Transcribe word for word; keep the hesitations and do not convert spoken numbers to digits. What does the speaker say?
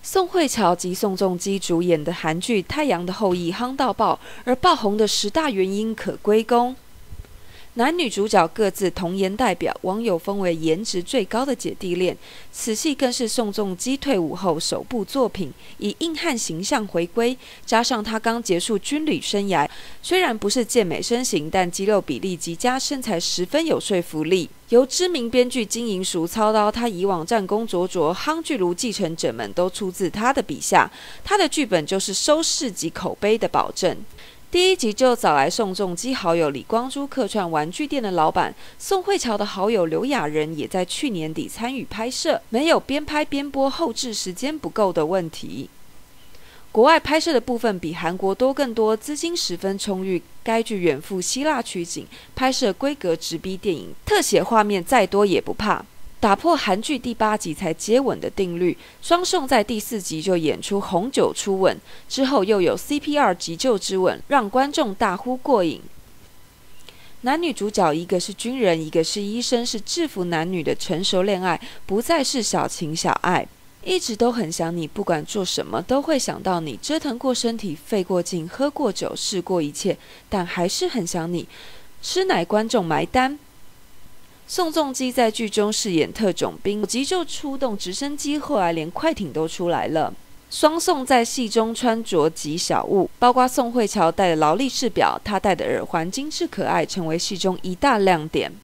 宋慧乔及宋仲基主演的韩剧《太阳的后裔》夯到爆，而爆红的十大原因可归功男女主角各自童颜代表，网友封为颜值最高的姐弟恋。此戏更是宋仲基退伍后首部作品，以硬汉形象回归，加上他刚结束军旅生涯，虽然不是健美身形，但肌肉比例极佳，身材十分有说服力。由知名编剧金银淑操刀，他以往战功卓卓，夯剧如继承者们都出自他的笔下。他的剧本就是收视及口碑的保证。第一集就找来宋仲基好友李光洙客串玩具店的老板，宋慧乔的好友刘亚仁也在去年底参与拍摄，没有边拍边播后置时间不够的问题。国外拍摄的部分比韩国多更多，资金十分充裕。该剧远赴希腊取景，拍摄规格直逼电影，特写画面再多也不怕。打破韩剧第八集才接吻的定律，双宋在第四集就演出红酒初吻，之后又有 C P R 急救之吻，让观众大呼过瘾。男女主角一个是军人，一个是医生，是制服男女的成熟恋爱，不再是小情小爱。一直都很想你，不管做什么都会想到你，折腾过身体，费过劲，喝过酒，试过一切，但还是很想你。吃奶观众埋单。宋仲基在剧中饰演特种兵，急救出动直升机，后来连快艇都出来了。双宋在戏中穿着极小物，包括宋慧乔戴的劳力士表，她戴的耳环精致可爱，成为戏中一大亮点。